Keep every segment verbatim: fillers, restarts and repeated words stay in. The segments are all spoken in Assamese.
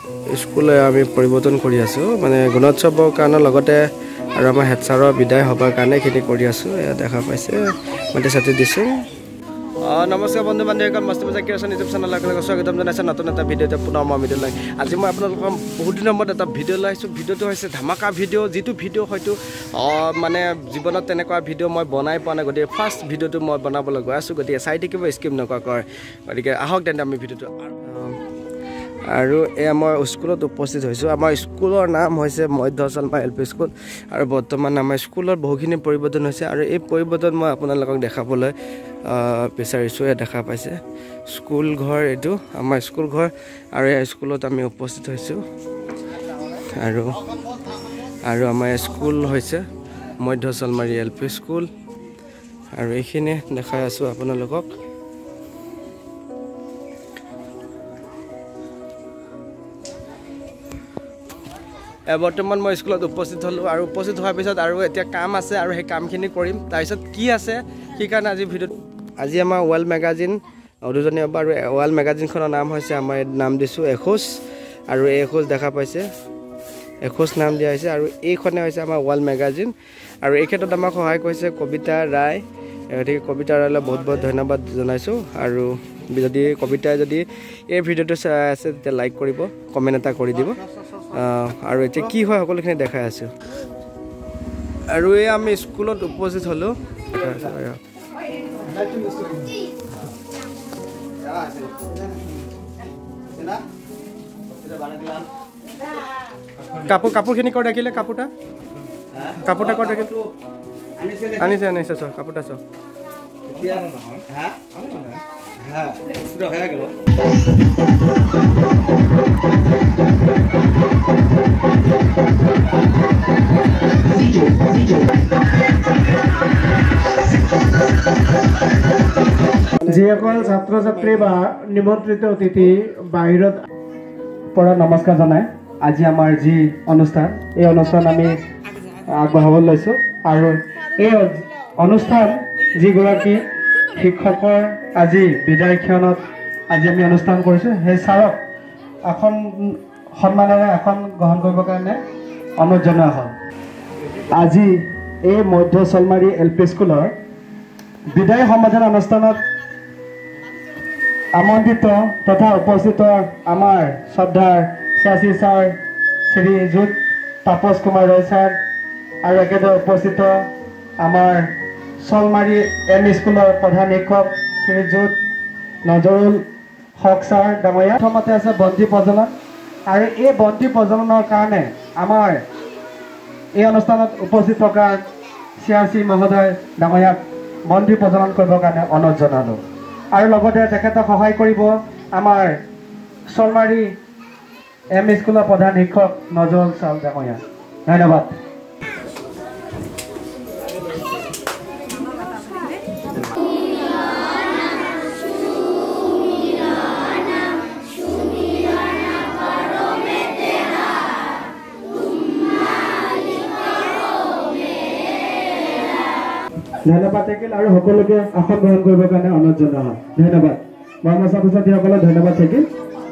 স্কুল আমি পৰিৱৰ্তন কৰি আছোঁ মানে গুণোৎসৱৰ কাৰণে লগতে আৰু আমাৰ হেড ছাৰৰ বিদায় হ'বৰ কাৰণে এইখিনি কৰি আছোঁ এয়া দেখা পাইছে মাটি চাটি দিছোঁ নমস্কাৰ বন্ধু বান্ধৱীসকল মস্তি মজা ক্ৰিয়েশ্যন ইউটিউব চেনেলৰ আপোনালোকক স্বাগতম জনাইছোঁ নতুন এটা ভিডিঅ'তে পুনৰ মই ভিডিঅ' লৈ আজি মই আপোনালোকক বহুত দিনৰ মূৰত এটা ভিডিঅ' লৈ আহিছোঁ ভিডিঅ'টো হৈছে ধামাকা ভিডিঅ' যিটো ভিডিঅ' হয়তো মানে জীৱনত তেনেকুৱা ভিডিঅ' মই বনাই পোৱা নাই গতিকে ফাৰ্ষ্ট ভিডিঅ'টো মই বনাবলৈ গৈ আছোঁ গতিকে চাই থাকিব স্কিপ নকৰাকৈ গতিকে আহক তেন্তে আমি ভিডিঅ'টো আৰু এয়া মই স্কুলত উপস্থিত হৈছোঁ আমাৰ স্কুলৰ নাম হৈছে মধ্য চালমাৰী এল পি স্কুল আৰু বৰ্তমান আমাৰ স্কুলত বহুখিনি পৰিৱৰ্তন হৈছে আৰু এই পৰিৱৰ্তন মই আপোনালোকক দেখাবলৈ বিচাৰিছোঁ এয়া দেখা পাইছে স্কুল ঘৰ এইটো আমাৰ স্কুল ঘৰ আৰু এই স্কুলত আমি উপস্থিত হৈছোঁ আৰু আৰু আমাৰ স্কুল হৈছে মধ্য চালমাৰী এল পি স্কুল আৰু এইখিনি দেখাই আছোঁ আপোনালোকক বৰ্তমান মই স্কুলত উপস্থিত হ'লোঁ আৰু উপস্থিত হোৱাৰ পিছত আৰু এতিয়া কাম আছে আৰু সেই কামখিনি কৰিম তাৰপিছত কি আছে সেইকাৰণে আজি ভিডিঅ'ত আজি আমাৰ ৱাল মেগাজিন উদ্বোধনী হ'ব আৰু ৱাল মেগাজিনখনৰ নাম হৈছে আমাৰ নাম দিছোঁ এখোজ আৰু এই এখোজ দেখা পাইছে এখোজ নাম দিয়া হৈছে আৰু এইখনে হৈছে আমাৰ ৱাল মেগাজিন আৰু এই ক্ষেত্ৰত আমাক সহায় কৰিছে কবিতা ৰায় গতিকে কবিতা ৰায়লৈ বহুত বহুত ধন্যবাদ জনাইছোঁ আৰু যদি কবিতাই যদি এই ভিডিঅ'টো চাই আছে তেতিয়া লাইক কৰিব কমেণ্ট এটা কৰি দিব আৰু এতিয়া কি হয় সকলোখিনি দেখাই আছোঁ আৰু এই আমি স্কুলত উপস্থিত হ'লোঁ কাপোৰ কাপোৰখিনি ক'ত ৰাখিলে কাপোৰটা কাপোৰটা ক'ত ৰাখিলে আনিছে আনিছে চ কাপোৰটা চ যিসকল ছাত্ৰ ছাত্ৰী বা নিমন্ত্ৰিত অতিথি বাহিৰত পৰা নমস্কাৰ জনাই আজি আমাৰ যি অনুষ্ঠান এই অনুষ্ঠান আমি আগবঢ়াব লৈছোঁ আৰু এই অনুষ্ঠান যিগৰাকী শিক্ষকৰ আজি বিদায় ক্ষণত আজি আমি অনুষ্ঠান কৰিছোঁ সেই ছাৰক এখন সন্মানেৰে এখন গ্ৰহণ কৰিবৰ কাৰণে অনুৰোধ জনোৱা হ'ল আজি এই মধ্য চালমাৰী এল পি স্কুলৰ বিদায় সম্বোধন অনুষ্ঠানত আমন্ত্ৰিত তথা উপস্থিত আমাৰ শ্ৰদ্ধাৰ শ্ৰী ছাৰ শ্ৰীযুত তাপস কুমাৰ ৰয় ছাৰ আৰু একেদৰে উপস্থিত আমাৰ চালমাৰী এম ই স্কুলৰ প্ৰধান শিক্ষক শ্ৰীযুত নজৰুল হক ছাৰ ডাঙৰীয়া প্ৰথমতে আছে বন্তি প্ৰজ্বলন আৰু এই বন্তি প্ৰজ্বলনৰ কাৰণে আমাৰ এই অনুষ্ঠানত উপস্থিত থকা চি আৰ চি মহোদয় ডাঙৰীয়াক বন্তি প্ৰজ্বলন কৰিবৰ কাৰণে অনুৰোধ জনালোঁ আৰু লগতে তেখেতক সহায় কৰিব আমাৰ চালমাৰী এম ই স্কুলৰ প্ৰধান শিক্ষক নজৰুল ছাৰ ডাঙৰীয়া ধন্যবাদ ধন্যবাদ থাকিল আৰু সকলোকে আসন গ্ৰহণ কৰিবৰ কাৰণে অনুৰোধ জনোৱা হয় ধন্যবাদ মই আমাৰ ছাত্ৰ ছাত্ৰীসকলক ধন্যবাদ থাকিল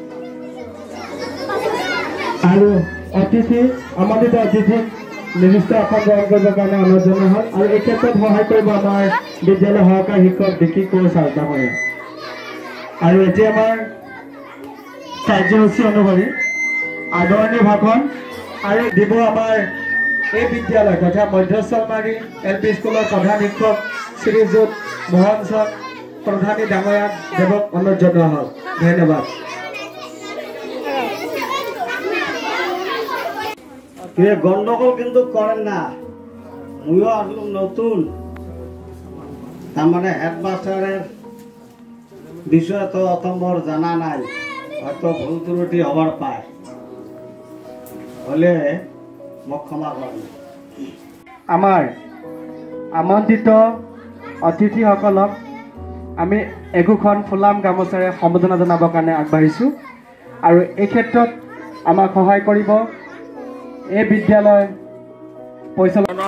আৰু অতিথি আমন্ত্ৰিত অতিথিক নিৰ্দিষ্ট আসন গ্ৰহণ কৰিবৰ কাৰণে অনুৰোধ জনোৱা হয় আৰু এই ক্ষেত্ৰত সহায় কৰিব আমাৰ বিদ্যালয় সহকাৰী শিক্ষক বিকি কোঁৱৰ ছাৰ ডাঙৰীয়া আৰু এতিয়া আমাৰ কাৰ্যসূচী অনুসৰি আদৰণি ভাষণ আৰু দিব আমাৰ এই বিদ্যালয় তথা মধ্য চালমাৰী এল পি স্কুলৰ প্ৰধান শিক্ষক শ্ৰীযুত মোহন ছাৰ প্ৰধানী ডাঙৰীয়া দেৱক অনুৰোধ জনোৱা হ'ল ধন্যবাদ গণ্ডগোল কিন্তু করেন না ময়ও আসলাম নতুন তার মানে হেডমাস্টারের বিষয়ে তো অতম্বর জানা নাই হয়তো ভুল ত্রুটি হবার পায় হলে মোক ক্ষমা করেন আমাৰ আমন্ত্ৰিত অতিথিসকলক আমি একোখন ফুলাম গামোচাৰে সম্বোধনা জনাবৰ কাৰণে আগবাঢ়িছোঁ আৰু এই ক্ষেত্ৰত আমাক সহায় কৰিব এই বিদ্যালয় পৰিচালনা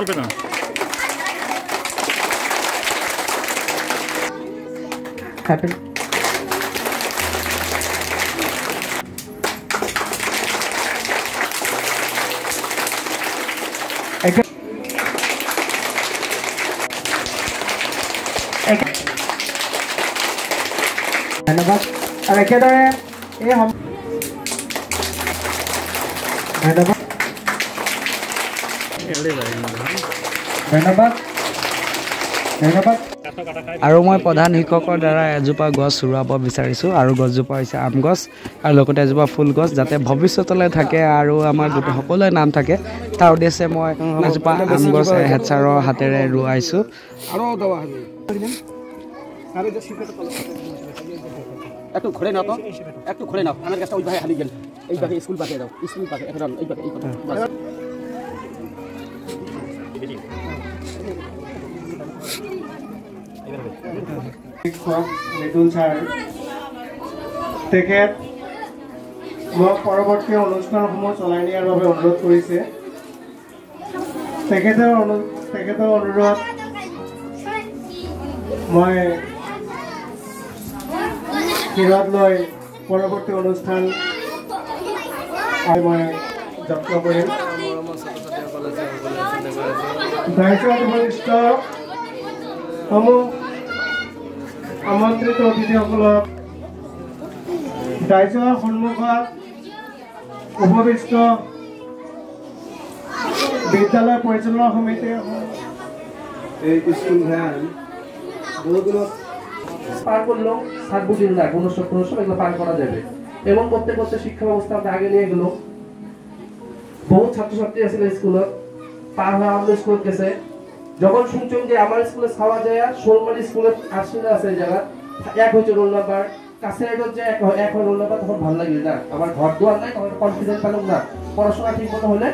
ধন্যবাদ আৰু একেদৰে এই ধন্যবাদ ধন্যবাদ ধন্যবাদ আৰু মই প্ৰধান শিক্ষকৰ দ্বাৰা এজোপা গছ ৰুৱাব বিচাৰিছোঁ আৰু গছজোপা হৈছে আম গছ আৰু লগতে এজোপা ফুল গছ যাতে ভৱিষ্যতলৈ থাকে আৰু আমাৰ গোটেই সকলোৱে নাম থাকে তাৰ উদ্দেশ্যে মই এজোপা আম গছ হেড ছাৰৰ হাতেৰে ৰুৱাইছোঁ। একটু ঘুরে নাও তো একটু ঘুরে নাও আমার কাছে ওই ভাই হারিয়ে গেল এই ভাগে স্কুল পাকে দাও স্কুল পাকে এখন এই ভাগে এই কথা শিক্ষক মৃদুল ছাৰ তেখেত মোক পৰৱৰ্তী অনুষ্ঠানসমূহ চলাই নিয়াৰ বাবে অনুৰোধ কৰিছে। তেখেতৰ অনু তেখেতৰ অনুৰোধ মই শিৰত লৈ পৰৱৰ্তী অনুষ্ঠান মই যত্ন কৰিম। দায়িত্বত বৰিষ্ঠ সমূহ আমন্ত্ৰিত অতিথিসকলক দায়িত্বৰ সন্মুখত উপবিষ্ট বিদ্যালয় পৰিচালনা সমিতিৰ এই স্কুলখন বহুদিনত পার করলো সাতবু দিন না কোনো সব কোনো সব এগুলো পার করা যাবে এবং করতে করতে শিক্ষা ব্যবস্থা আমরা আগে নিয়ে গেল। বহু ছাত্রছাত্রী আছে স্কুলত পার হয়ে আমাদের স্কুল গেছে যখন শুনছেন যে আমার স্কুলে খাওয়া যায় সোলমারি স্কুলে আসলে আছে এই জায়গা এক হয়েছে রোল নাম্বার কাছে এক হচ্ছে এক এক রোল নাম্বার তখন ভালো লাগে না আমার ঘর দুয়ার নাই তখন কনফিডেন্স পেলাম না পড়াশোনা ঠিক মতো হলে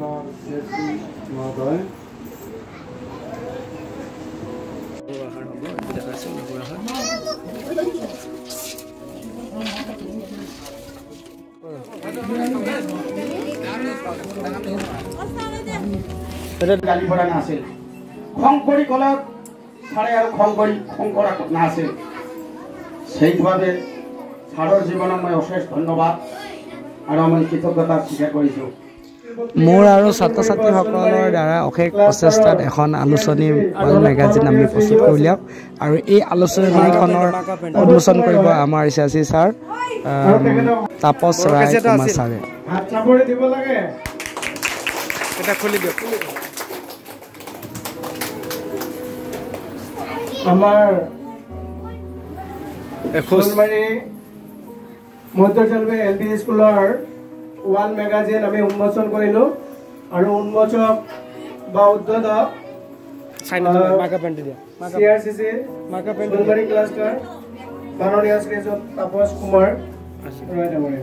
গালি পড়া না আছিল খংকৰি কলত ছাৰে আৰু খংকৰি খং কৰা না আছিল সেইভাৱে ছাৰৰ জীৱনক মই অশেষ ধন্যবাদ আৰু মই কৃতজ্ঞতা স্বীকাৰ কৰিছোঁ। মোৰ আৰু ছাত্ৰ ছাত্ৰীসকলৰ দ্বাৰা অশেষ প্ৰচেষ্টাত এখন আলোচনী ৱাল মেগাজিন আমি প্ৰস্তুত কৰি উলিয়াওঁ আৰু এই আলোচনীখনৰ উন্মোচন কৰিব আমাৰ C C sir Tapas Roy Kumar ছাৰে। হাত চাপৰি দিব লাগে এটা খুলি দিয়ক। আমাৰ সোণমাৰী মধ্যচলবে এল পি স্কুলৰ ৱাল মেগাজিন আমি উন্মোচন কৰিলোঁ আৰু উন্মোচক বা উদ্বোধক C R C C Sonmari cluster মাননীয় শ্ৰীযুত তাপস কুমাৰ ৰায় ডাঙৰীয়া।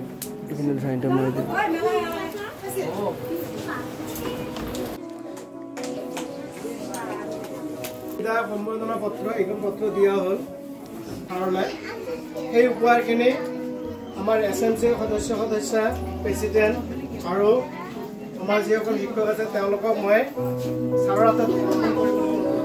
সম্বৰ্ধনা পত্ৰ এইখন পত্ৰ দিয়া হ'ল ছাৰলৈ। সেই উপহাৰখিনি আমাৰ এছ এম চিৰ সদস্য সদস্য প্ৰেচিডেণ্ট আৰু আমাৰ যিসকল শিক্ষক আছে তেওঁলোকক মই ছাৰৰ হাতত সমৰ্পণ কৰিব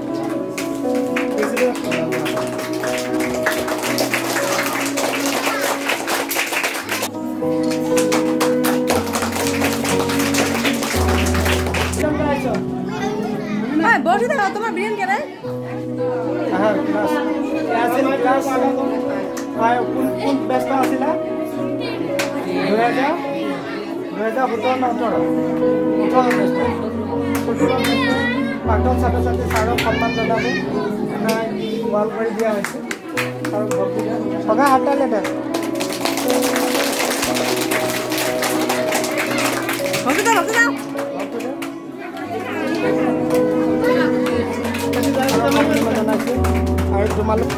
তোমার বিরিয়ানি কেন কোন ব্যস্ত আছিলা দুহেজাৰ দুহেজাৰ সোতৰ ন ওঠৰ ওঠৰ প্ৰাক্তন ছাত্ৰ ছাত্ৰী ছাৰক সন্মান জনাব এটা ৱাল কৰি দিয়া হৈছে আৰু সদায় সাতটা লেটাৰ আৰু তোমালোক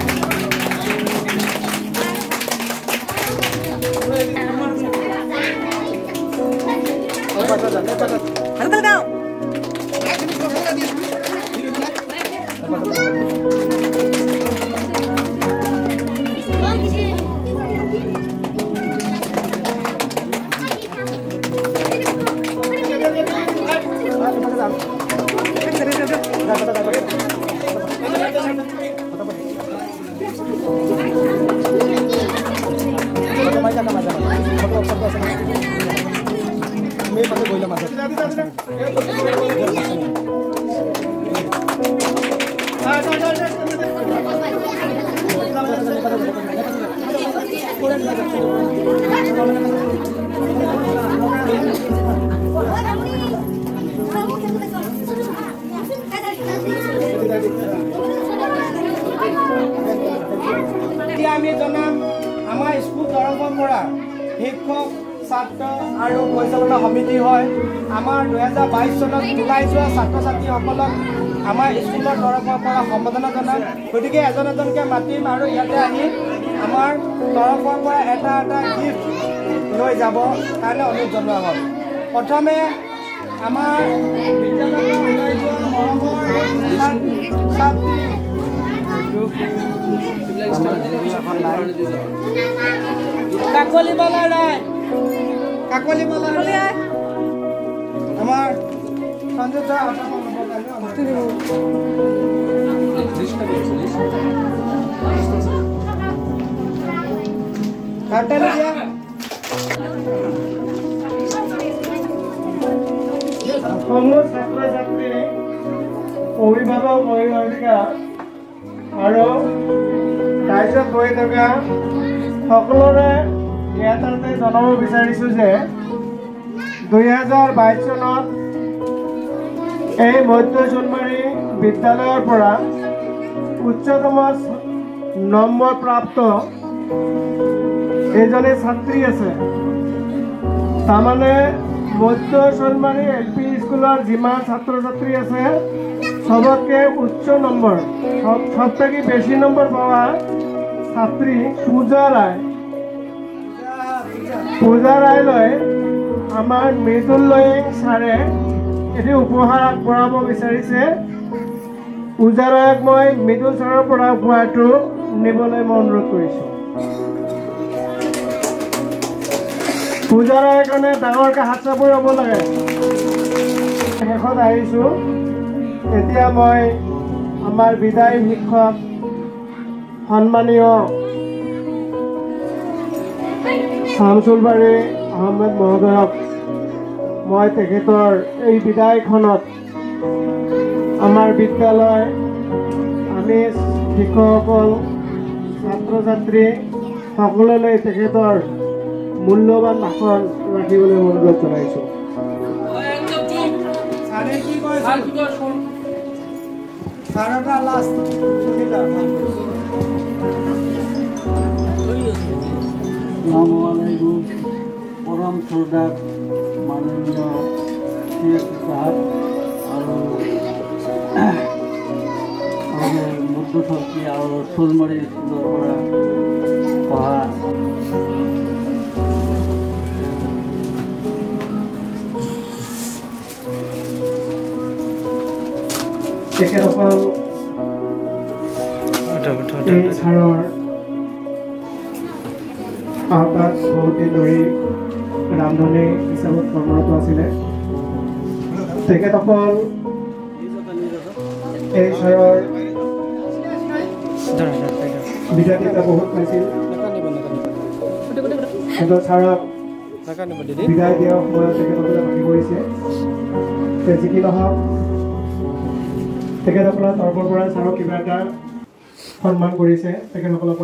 এতিয়া আমি জনাম আমাৰ স্কুল তৰফৰ পৰা শিক্ষক ছাত্ৰ আৰু পৰিচালনা সমিতি হয় আমাৰ দুহেজাৰ বাইছ চনত ওলাই যোৱা ছাত্ৰ ছাত্ৰীসকলক আমাৰ স্কুলৰ তৰফৰ পৰা সম্বোধনা জনাম গতিকে এজন এজনকৈ মাতিম আৰু ইয়াতে আহি আমাৰ তৰফৰ পৰা এটা এটা গিফ্ট লৈ যাব কাৰণে অনুৰোধ জনোৱা হ'ল প্ৰথমে আমাৰ বিদ্যালয়ৰ ওলাই যোৱা মৰমৰ ছাত্ৰী কাকলি মালা ৰায় কাকলি মালা ৰায় আমাৰ সঞ্জয় দা সমূহ ছাত্ৰ ছাত্ৰী অভিভাৱক অভিভাৱিকা আৰু ৰাজ্যত হৈ থকা সকলোৰে ইয়াতে জনাব বিচাৰিছোঁ যে দুই হাজাৰ বাইছ চনত এই মধ্য সোণমাৰী বিদ্যালয়ৰ পৰা উচ্চতম নম্বৰ প্ৰাপ্ত এজনী ছাত্ৰী আছে তাৰমানে মধ্য সোণমাৰী এল পি স্কুলৰ যিমান ছাত্ৰ ছাত্ৰী আছে সবতকে উচ্চ নম্বৰ সব থেকে বেশি নম্বৰ পাওয়া ছাত্ৰী পূজা ৰায় পূজা ৰায়লৈ আমাৰ মৃদুল লয়িং ছাৰে এটি উপহাৰ আগবঢ়াব বিচাৰিছে পূজা ৰায়ক মই মৃদুল ছাৰৰ পৰা উপহাৰটো নিবলৈ মই অনুৰোধ কৰিছোঁ পূজা ৰায়ৰ কাৰণে ডাঙৰকৈ হাত চাপৰি হ'ব লাগে শেষত আহিছোঁ এতিয়া মই আমাৰ বিদায় শিক্ষক সন্মানীয় শামছুলবাৰী আহমেদ মহোদয়ক মই তেখেতৰ এই বিদায়খনত আমাৰ বিদ্যালয় আমি শিক্ষকসকল ছাত্ৰ ছাত্ৰী সকলোলৈ তেখেতৰ মূল্যৱান ভাষণ ৰাখিবলৈ অনুৰোধ জনাইছোঁ সারাটা লাস্ট আসসালামাইকুম পরম শ্রদ্ধা মাননীয় সাহেব আৰু আমাৰ মধ্য চৰকাৰী আৰু সোণমাৰী স্কুলৰ পৰা পঢ়া তেখেতসকল এই ছাৰৰ আহ্বাত বহুত দিন ধৰি ৰান্ধনি হিচাপত কৰ্মৰত আছিলে তেখেতসকল এই ছাৰৰ বিদ্যাৰ্থীতা বহুত পাইছিল কিন্তু ছাৰক বিদায় দিয়াৰ সময়ত তেখেতসকলে বাকী কৰিছে যি কি নহওক তেখেতসকলৰ তৰফৰ পৰা ছাৰক কিবা এটা সন্মান কৰিছে তেখেতসকলক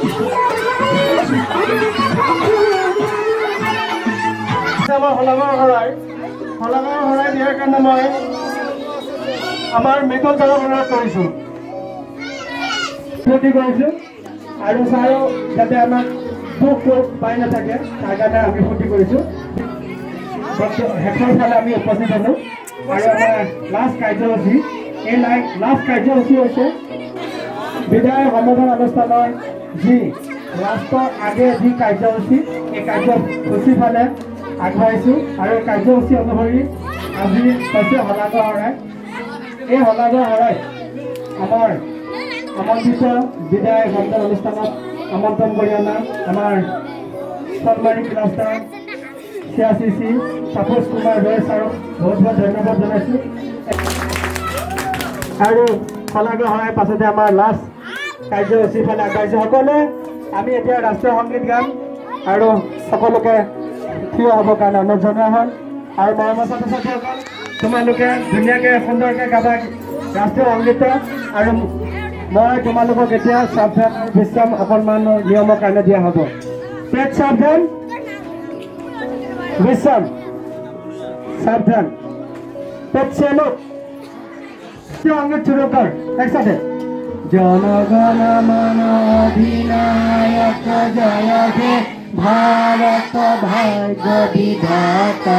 আমাৰ হলাঙৰ শৰাই হলাঙৰ শৰাই দিয়াৰ কাৰণে মই আমাৰ মৃগল ছাৰক অনুৰোধ কৰিছোঁ ফূৰ্তি কৰিছোঁ আৰু ছাৰো যাতে আমাক দুখ দুখ পাই নাথাকে তাৰ কাৰণে আমি ফূৰ্তি কৰিছোঁ শেষৰ ফালে আমি উপস্থিত হ'লোঁ আৰু আমাৰ লাষ্ট কাৰ্যসূচী এই লাষ্ট কাৰ্যসূচী হৈছে বিদায় সম্বোধন অনুষ্ঠানৰ যি লাষ্টৰ আগে যি কাৰ্যসূচী এই কাৰ্যসূচী ফালে আগবাঢ়িছোঁ আৰু এই কাৰ্যসূচী অনুসৰি আজি হৈছে হলাঙৰ শৰাই এই হলাঙৰ শৰাই আমাৰ আমন্ত্ৰিত বিদায় সম্বোধন অনুষ্ঠানত আমন্ত্ৰণ কৰি অনা আমাৰ সন্মানী cluster C R C C Tapas Kumar Roy ছাৰক বহুত বহুত ধন্যবাদ জনাইছোঁ আৰু হলাঙৰ শৰাই পাছতে আমাৰ লাষ্ট কাৰ্যসূচী ফালে আগবাঢ়িছোঁ সকলোৱে আমি এতিয়া ৰাষ্ট্ৰীয় সংগীত গাম আৰু সকলোকে থিয় হ'বৰ কাৰণে অনুৰোধ জনোৱা হ'ল আৰু মৰমৰ ছাত্ৰ ছাত্ৰীসকল তোমালোকে ধুনীয়াকৈ সুন্দৰকৈ গাবা ৰাষ্ট্ৰীয় সংগীত আৰু মই তোমালোকক এতিয়া সাৱধান আৰু বিশ্ৰাম অকণমান নিয়মৰ কাৰণে দিয়া হ'ব পেট সাৱধান বিশ্ৰাম সাৱধান পেট চেলো সংগীত শুরু কর একসাথে জনগণ মন অধিনায়ক জয় হে ভারত ভাগ্য বিধাতা